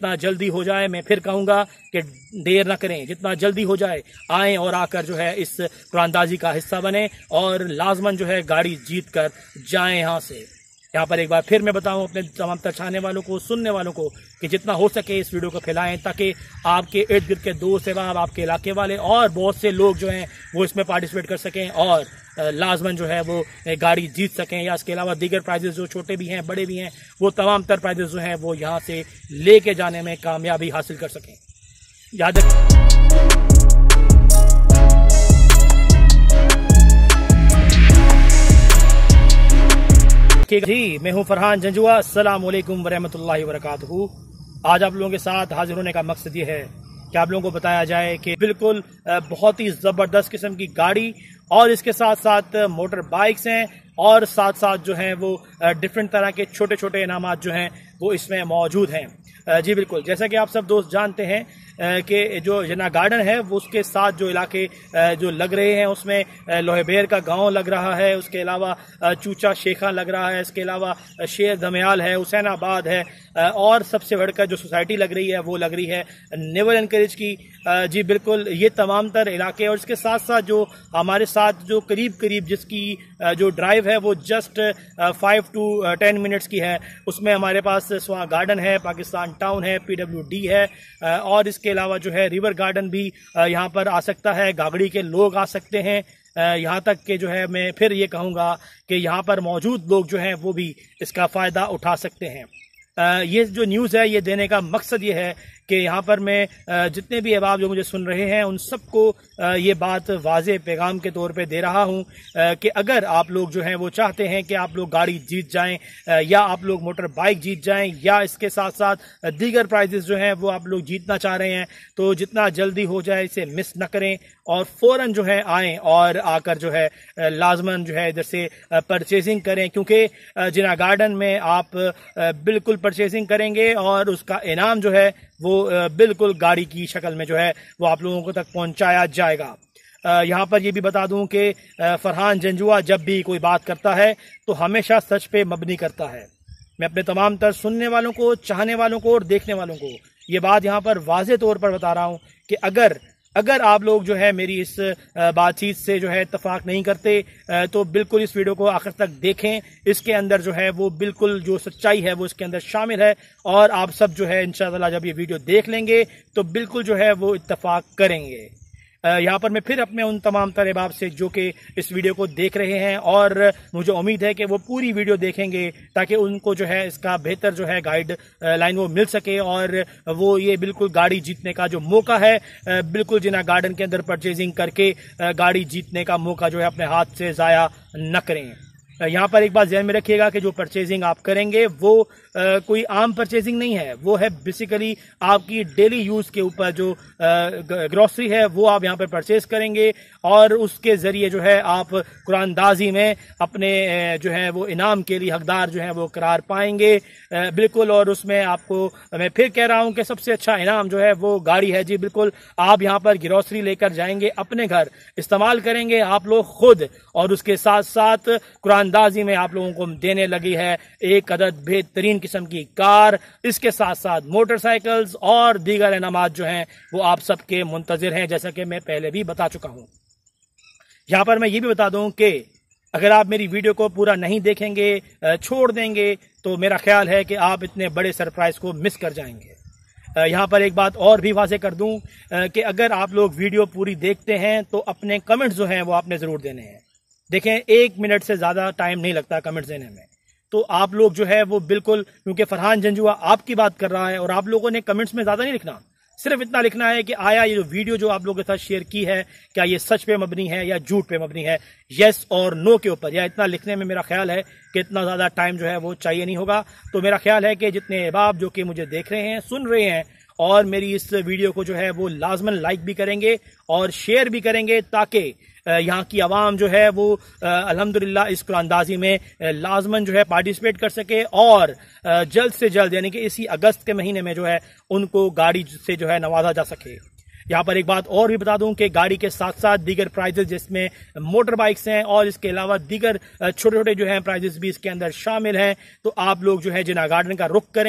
जितना जल्दी हो जाए, मैं फिर कहूँगा कि देर न करें, जितना जल्दी हो जाए आएँ और आकर जो है इस कुरानदाजी का हिस्सा बने और लाजमन जो है गाड़ी जीत कर जाएँ यहाँ से। यहाँ पर एक बार फिर मैं बताऊं अपने तमाम चाहने वालों को, सुनने वालों को, कि जितना हो सके इस वीडियो को फैलाएं ताकि आपके इर्द गिर्द के दोस्त अहबाब, आपके इलाके वाले और बहुत से लोग जो हैं वो इसमें पार्टिसिपेट कर सकें और लाजमन जो है वो गाड़ी जीत सकें। या इसके अलावा दीगर प्राइजेस जो छोटे भी हैं, बड़े भी हैं, वो तमाम तर प्राइजेस जो हैं वो यहाँ से लेके जाने में कामयाबी हासिल कर सकें। याद जी, मैं हूं फरहान जंजुआ। अस्सलाम वालेकुम वरहमतुल्लाहि वबरकातुहू। आज आप लोगों के साथ हाजिर होने का मकसद ये है कि आप लोगों को बताया जाए कि बिल्कुल बहुत ही ज़बरदस्त किस्म की गाड़ी और इसके साथ साथ मोटर बाइक्स हैं और साथ साथ जो हैं वो डिफरेंट तरह के छोटे छोटे इनामात जो हैं वो इसमें मौजूद हैं। जी बिल्कुल, जैसा कि आप सब दोस्त जानते हैं कि जो जना गार्डन है वो उसके साथ जो इलाके जो लग रहे हैं उसमें लोहेबेर का गांव लग रहा है, उसके अलावा चूचा शेखा लग रहा है, इसके अलावा शेर धमयाल है, हुसैनाबाद है और सबसे बढ़कर जो सोसाइटी लग रही है वो लग रही है नेवल एनकरेज की। जी बिल्कुल, ये तमाम तर इलाके और इसके साथ साथ जो हमारे साथ जो करीब करीब जिसकी जो ड्राइव है वो जस्ट 5 to 10 मिनट्स की है, उसमें हमारे पास स्वां गार्डन है, पाकिस्तान टाउन है, PWD है और इसके अलावा जो है रिवर गार्डन भी यहाँ पर आ सकता है, गागड़ी के लोग आ सकते हैं। यहाँ तक कि जो है मैं फिर ये कहूँगा कि यहाँ पर मौजूद लोग जो हैं वो भी इसका फ़ायदा उठा सकते हैं। ये जो न्यूज़ है ये देने का मकसद ये है कि यहाँ पर मैं जितने भी अहबाब जो मुझे सुन रहे हैं उन सबको ये बात वाज़े पैगाम के तौर पे दे रहा हूँ कि अगर आप लोग जो हैं वो चाहते हैं कि आप लोग गाड़ी जीत जाएं या आप लोग मोटर बाइक जीत जाएं या इसके साथ साथ दीगर प्राइजेस जो हैं वो आप लोग जीतना चाह रहे हैं, तो जितना जल्दी हो जाए इसे मिस न करें और फ़ौरन जो है आएँ और आकर जो है लाजमन जो है इधर से परचेजिंग करें, क्योंकि जिना गार्डन में आप बिल्कुल परचेजिंग करेंगे और उसका इनाम जो है वो बिल्कुल गाड़ी की शक्ल में जो है वो आप लोगों को तक पहुंचाया जाएगा। यहाँ पर ये भी बता दूं कि फरहान जंजुआ जब भी कोई बात करता है तो हमेशा सच पे मबनी करता है। मैं अपने तमाम तर सुनने वालों को, चाहने वालों को और देखने वालों को ये बात यहाँ पर वाज़े तौर पर बता रहा हूँ कि अगर आप लोग जो है मेरी इस बातचीत से जो है इत्तेफाक नहीं करते तो बिल्कुल इस वीडियो को आखिर तक देखें। इसके अंदर जो है वो बिल्कुल जो सच्चाई है वो इसके अंदर शामिल है और आप सब जो है इंशाअल्लाह जब ये वीडियो देख लेंगे तो बिल्कुल जो है वो इत्तेफाक करेंगे। यहाँ पर मैं फिर अपने उन तमाम तर अहबाब से जो कि इस वीडियो को देख रहे हैं और मुझे उम्मीद है कि वो पूरी वीडियो देखेंगे ताकि उनको जो है इसका बेहतर जो है गाइड लाइन वो मिल सके और वो ये बिल्कुल गाड़ी जीतने का जो मौका है बिल्कुल जिना गार्डन के अंदर परचेजिंग करके गाड़ी जीतने का मौका जो है अपने हाथ से ज़ाया न करें। यहाँ पर एक बात ध्यान में रखिएगा कि जो परचेजिंग आप करेंगे वो कोई आम परचेजिंग नहीं है, वो है बेसिकली आपकी डेली यूज़ के ऊपर जो ग्रॉसरी है वो आप यहाँ पर परचेज करेंगे और उसके ज़रिए जो है आप कुरानदाजी में अपने जो है वो इनाम के लिए हकदार जो है वो करार पाएंगे बिल्कुल। और उसमें आपको मैं फिर कह रहा हूँ कि सबसे अच्छा इनाम जो है वो गाड़ी है। जी बिल्कुल, आप यहाँ पर ग्रॉसरी लेकर जाएंगे, अपने घर इस्तेमाल करेंगे आप लोग खुद और उसके साथ साथ कुरानदाजी में आप लोगों को देने लगी है एक अदद बेहतरीन किस्म की कार, इसके साथ साथ मोटरसाइकिल्स और दीगर इनामात जो हैं वो आप सबके मुंतजिर हैं, जैसा कि मैं पहले भी बता चुका हूं। यहां पर मैं ये भी बता दूं कि अगर आप मेरी वीडियो को पूरा नहीं देखेंगे, छोड़ देंगे, तो मेरा ख्याल है कि आप इतने बड़े सरप्राइज को मिस कर जाएंगे। यहाँ पर एक बात और भी वाज़े कर दूं कि अगर आप लोग वीडियो पूरी देखते हैं तो अपने कमेंट्स जो हैं वो आपने ज़रूर देने हैं। देखें, 1 मिनट से ज़्यादा टाइम नहीं लगता कमेंट्स देने में, तो आप लोग जो है वो बिल्कुल, क्योंकि फरहान जंजुआ आपकी बात कर रहा है और आप लोगों ने कमेंट्स में ज़्यादा नहीं लिखना, सिर्फ इतना लिखना है कि आया ये जो वीडियो जो आप लोगों के साथ शेयर की है क्या ये सच पे मबनी है या झूठ पे मबनी है, येस और नो के ऊपर। या इतना लिखने में मेरा ख्याल है कि इतना ज़्यादा टाइम जो है वो चाहिए नहीं होगा। तो मेरा ख्याल है कि जितने अहबाब जो कि मुझे देख रहे हैं, सुन रहे हैं और मेरी इस वीडियो को जो है वो लाजमन लाइक भी करेंगे और शेयर भी करेंगे ताकि यहाँ की आवाम जो है वो अल्हम्दुलिल्लाह इस कुरानदाजी में लाजमन जो है पार्टिसिपेट कर सके और जल्द से जल्द यानी कि इसी अगस्त के महीने में जो है उनको गाड़ी से जो है नवाजा जा सके। यहाँ पर एक बात और भी बता दूं कि गाड़ी के साथ साथ दीगर प्राइजेस जिसमें मोटर बाइक्स हैं और इसके अलावा दीगर छोटे छोटे जो हैं प्राइजेस भी इसके अंदर शामिल हैं। तो आप लोग जो है जिना गार्डन का रुख करें,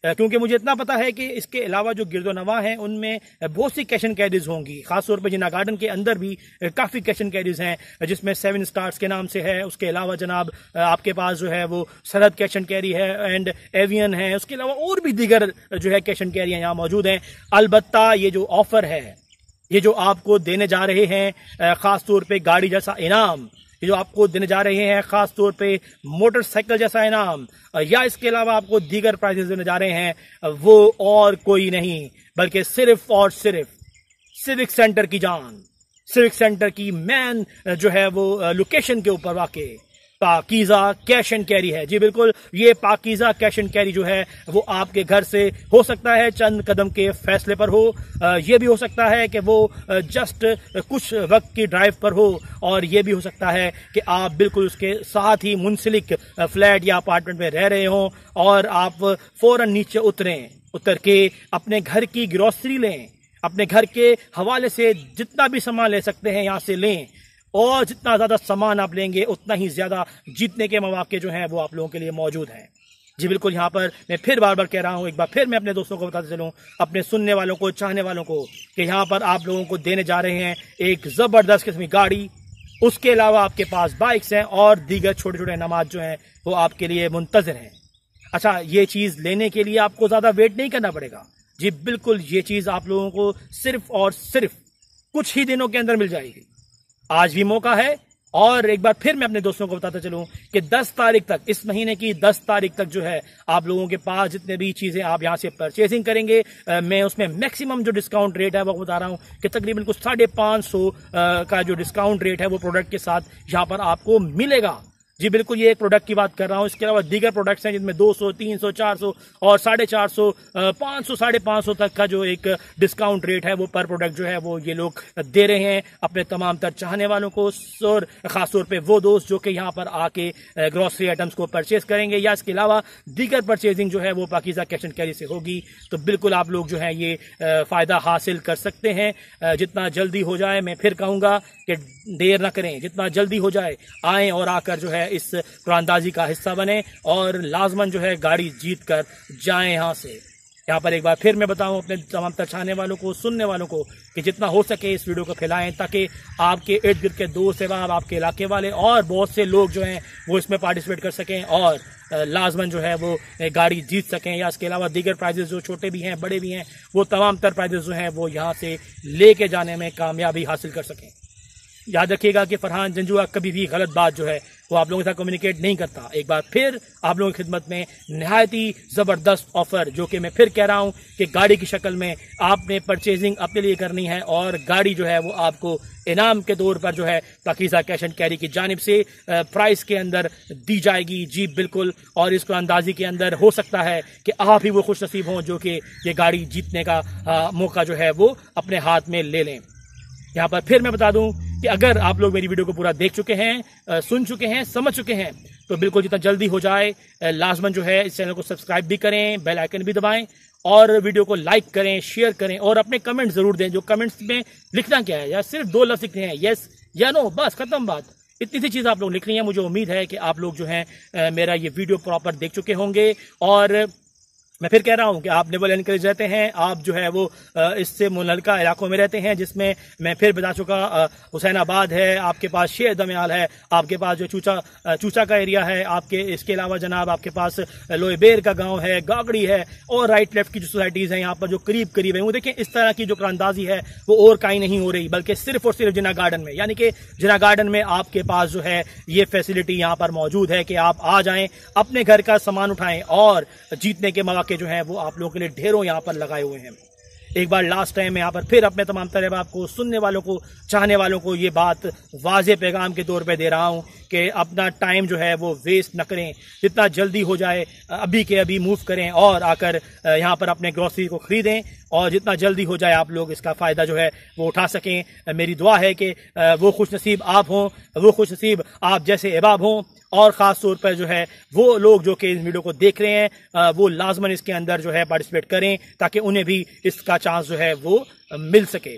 क्योंकि मुझे इतना पता है कि इसके अलावा जो गिरदोनवा हैं उनमें बहुत सी कैश एंड कैरीज होंगी। खासतौर पर जिन्ना गार्डन के अंदर भी काफ़ी कैश एंड कैरीज हैं जिसमें 7 स्टार्स के नाम से है। उसके अलावा जनाब आपके पास जो है वो सरहद कैश एंड कैरी है एंड एवियन है। उसके अलावा और भी दीगर जो है कैश एंड कैरियाँ यहाँ मौजूद हैं। अलबत्ता ये जो ऑफर है, ये जो आपको देने जा रहे हैं ख़ास तौर पे गाड़ी जैसा इनाम, ये जो आपको देने जा रहे हैं ख़ास तौर पे मोटरसाइकिल जैसा इनाम, या इसके अलावा आपको दीगर प्राइजेस देने जा रहे हैं, वो और कोई नहीं बल्कि सिर्फ और सिर्फ सिविक सेंटर की जान, सिविक सेंटर की मैन जो है वो लोकेशन के ऊपर वाक़ पाकीज़ा कैश एंड कैरी है। जी बिल्कुल, ये पाकीज़ा कैश एंड कैरी जो है वो आपके घर से हो सकता है चंद कदम के फैसले पर हो, ये भी हो सकता है कि वो जस्ट कुछ वक्त की ड्राइव पर हो, और ये भी हो सकता है कि आप बिल्कुल उसके साथ ही मुंसलिक फ्लैट या अपार्टमेंट में रह रहे हों और आप फौरन नीचे उतर के अपने घर की ग्रोसरी लें, अपने घर के हवाले से जितना भी सामान ले सकते हैं यहाँ से लें, और जितना ज़्यादा सामान आप लेंगे उतना ही ज़्यादा जीतने के मौके जो हैं वो आप लोगों के लिए मौजूद हैं। जी बिल्कुल, यहाँ पर मैं फिर बार बार कह रहा हूँ, एक बार फिर मैं अपने दोस्तों को बताते चलूँ, अपने सुनने वालों को, चाहने वालों को, कि यहाँ पर आप लोगों को देने जा रहे हैं एक ज़बरदस्त किस्म की गाड़ी। उसके अलावा आपके पास बाइक्स हैं और दीगर छोटे छोटे इनामात जो हैं वो आपके लिए मुंतज़र हैं। अच्छा, ये चीज़ लेने के लिए आपको ज़्यादा वेट नहीं करना पड़ेगा। जी बिल्कुल, ये चीज़ आप लोगों को सिर्फ और सिर्फ कुछ ही दिनों के अंदर मिल जाएगी। आज भी मौका है, और एक बार फिर मैं अपने दोस्तों को बताता चलूं कि 10 तारीख तक, इस महीने की 10 तारीख तक जो है आप लोगों के पास जितने भी चीज़ें आप यहां से परचेजिंग करेंगे, मैं उसमें मैक्सिमम जो डिस्काउंट रेट है वो बता रहा हूं कि तकरीबन कुछ 550 का जो डिस्काउंट रेट है वो प्रोडक्ट के साथ यहां पर आपको मिलेगा। जी बिल्कुल, ये एक प्रोडक्ट की बात कर रहा हूँ। इसके अलावा दीगर प्रोडक्ट्स हैं जिनमें 200, 300, 400 और 450, 500, 550 तक का जो एक डिस्काउंट रेट है वो पर प्रोडक्ट जो है वो ये लोग दे रहे हैं अपने तमाम तर चाहने वालों को, और खासतौर पे वो दोस्त जो कि यहाँ पर आके ग्रॉसरी आइटम्स को परचेज करेंगे, या इसके अलावा दीगर परचेजिंग जो है वो पाकीज़ा कैश एंड कैरी से होगी। तो बिल्कुल आप लोग जो है ये फ़ायदा हासिल कर सकते हैं। जितना जल्दी हो जाए, मैं फिर कहूँगा कि देर ना करें, जितना जल्दी हो जाए आएँ और आकर जो है इस कुरानदाजी का हिस्सा बने और लाजमन जो है गाड़ी जीत कर जाएं यहाँ से। यहाँ पर एक बार फिर मैं बताऊं अपने तमाम चाहने वालों को, सुनने वालों को, कि जितना हो सके इस वीडियो को फैलाएं ताकि आपके इर्द गिर्द के दोस्त अहबाब, आपके इलाके वाले और बहुत से लोग जो हैं वो इसमें पार्टिसिपेट कर सकें और लाजमन जो है वो गाड़ी जीत सकें। या इसके अलावा दीगर प्राइजेस जो छोटे भी हैं, बड़े भी हैं, वो तमाम तर प्राइजेस जो हैं वो यहाँ से लेके जाने में कामयाबी हासिल कर सकें। याद रखिएगा कि फरहान जंजुआ कभी भी गलत बात जो है वो आप लोगों के साथ कम्युनिकेट नहीं करता। एक बार फिर आप लोगों की खिदमत में नहायती ज़बरदस्त ऑफर, जो कि मैं फिर कह रहा हूं कि गाड़ी की शक्ल में आपने परचेजिंग अपने लिए करनी है और गाड़ी जो है वो आपको इनाम के तौर पर जो है पाकीज़ा कैश एंड कैरी की जानिब से प्राइस के अंदर दी जाएगी। जी बिल्कुल, और इसको अंदाजी के अंदर हो सकता है कि आप ही वो खुश नसीब हों जो कि ये गाड़ी जीतने का मौका जो है वो अपने हाथ में ले लें। यहाँ पर फिर मैं बता दूं कि अगर आप लोग मेरी वीडियो को पूरा देख चुके हैं, सुन चुके हैं, समझ चुके हैं, तो बिल्कुल जितना जल्दी हो जाए लाजमन जो है इस चैनल को सब्सक्राइब भी करें, बेल आइकन भी दबाएं और वीडियो को लाइक करें, शेयर करें और अपने कमेंट जरूर दें। जो कमेंट्स में लिखना क्या है, या सिर्फ 2 लफ्ज़ लिखने हैं, यस या नो, बस खत्म बात। इतनी सी चीज़ आप लोग लिख रही हैं। मुझे उम्मीद है कि आप लोग जो हैं मेरा ये वीडियो प्रॉपर देख चुके होंगे, और मैं फिर कह रहा हूं कि आप नेवल एनकरेज रहते हैं, आप जो है वो इससे मुनलका इलाकों में रहते हैं, जिसमें मैं फिर बता चुका हुसैनाबाद है, आपके पास शेर दमयाल है, आपके पास जो चूचा का एरिया है, आपके इसके अलावा जनाब आपके पास लोहेबेर का गांव है, गागड़ी है, और राइट लेफ्ट की जो सोसाइटीज़ हैं यहाँ पर जो करीब करीब है, वो देखें इस तरह की जो कुरानदाजी है वो और कहीं नहीं हो रही, बल्कि सिर्फ और सिर्फ जिन्ना गार्डन में। यानी कि जिन्ना गार्डन में आपके पास जो है ये फैसिलिटी यहाँ पर मौजूद है कि आप आ जाएं, अपने घर का सामान उठाएं और जीतने के मौके जो हैं वो आप लोगों के लिए ढेरों यहाँ पर लगाए हुए हैं। एक बार लास्ट टाइम में यहाँ पर फिर अपने तमाम तरह आपको, सुनने वालों को, चाहने वालों को ये बात वाज़े पैगाम के तौर पे दे रहा हूँ कि अपना टाइम जो है वो वेस्ट न करें, जितना जल्दी हो जाए अभी के अभी मूव करें और आकर यहाँ पर अपने ग्रोसरी को ख़रीदें, और जितना जल्दी हो जाए आप लोग इसका फ़ायदा जो है वो उठा सकें। मेरी दुआ है कि वो खुश नसीब आप हों, वो खुश नसीब आप जैसे अहबाब हों, और ख़ास तौर पर जो है वो लोग जो कि इस वीडियो को देख रहे हैं वो लाजमन इसके अंदर जो है पार्टिसिपेट करें ताकि उन्हें भी इसका चांस जो है वो मिल सके।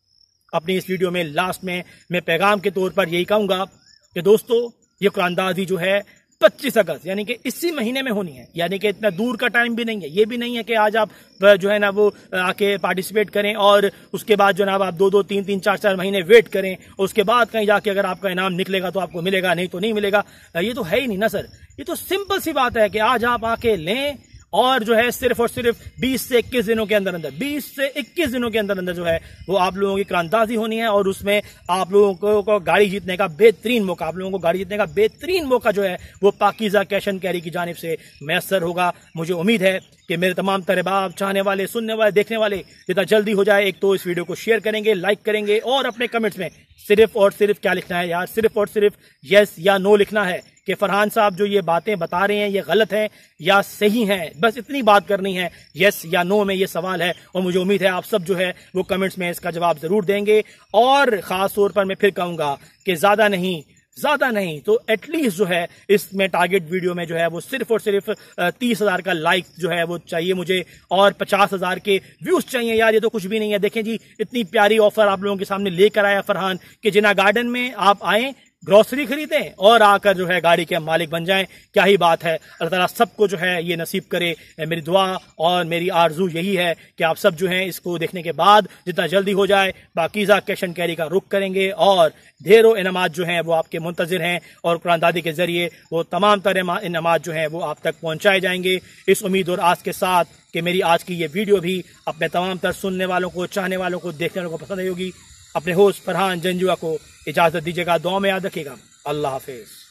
अपनी इस वीडियो में लास्ट में मैं पैगाम के तौर पर यही कहूँगा कि दोस्तों, ये कुरानदाजी जो है 25 अगस्त यानी कि इसी महीने में होनी है, यानी कि इतना दूर का टाइम भी नहीं है। ये भी नहीं है कि आज आप जो है ना वो आके पार्टिसिपेट करें और उसके बाद जो है ना आप 2-2, 3-3, 4-4 महीने वेट करें, उसके बाद कहीं जाके अगर आपका इनाम निकलेगा तो आपको मिलेगा, नहीं तो नहीं मिलेगा। ये तो है ही नहीं ना सर। ये तो सिंपल सी बात है कि आज आप आके लें और जो है सिर्फ और सिर्फ 20 से 21 दिनों के अंदर अंदर 20 से 21 दिनों के अंदर अंदर जो है वो आप लोगों की क्रांताजी होनी है और उसमें आप लोगों को गाड़ी जीतने का बेहतरीन मौका, आप लोगों को गाड़ी जीतने का बेहतरीन मौका जो है वो पाकीज़ा कैश एंड कैरी की जानिब से मैसर होगा। मुझे उम्मीद है कि मेरे तमाम तरबाब, चाहने वाले, सुनने वाले, देखने वाले जितना जल्दी हो जाए, एक तो इस वीडियो को शेयर करेंगे, लाइक करेंगे और अपने कमेंट्स में सिर्फ और सिर्फ क्या लिखना है यार, सिर्फ और सिर्फ यस या नो लिखना है कि फरहान साहब जो ये बातें बता रहे हैं ये गलत है या सही है। बस इतनी बात करनी है, यस या नो में ये सवाल है। और मुझे उम्मीद है आप सब जो है वो कमेंट्स में इसका जवाब जरूर देंगे। और खास तौर पर मैं फिर कहूंगा कि ज्यादा नहीं तो एटलीस्ट जो है इसमें टारगेट वीडियो में जो है वो सिर्फ और सिर्फ 30,000 का लाइक जो है वो चाहिए मुझे और 50,000 के व्यूज चाहिए। यार ये तो कुछ भी नहीं है। देखें जी, इतनी प्यारी ऑफर आप लोगों के सामने लेकर आया फरहान कि जिना गार्डन में आप आए, ग्रोसरी खरीदें और आकर जो है गाड़ी के मालिक बन जाएं। क्या ही बात है। अल्लाह ताला सबको जो है ये नसीब करे। मेरी दुआ और मेरी आरजू यही है कि आप सब जो हैं इसको देखने के बाद जितना जल्दी हो जाए पाकीज़ा कैश एंड कैरी का रुख करेंगे और ढेरों इनामात जो हैं वो आपके मुंतजिर हैं और कुरान दादी के जरिए वो तमाम तरह इनामात जो हैं वो आप तक पहुंचाए जाएंगे। इस उम्मीद और आस के साथ कि मेरी आज की ये वीडियो भी अपने तमाम तर सुनने वालों को, चाहने वालों को, देखने वालों को पसंद आई होगी। अपने होस्ट फरहान जंजुआ को इजाजत दीजिएगा। दुआ में याद रखिएगा। अल्लाह हाफिज।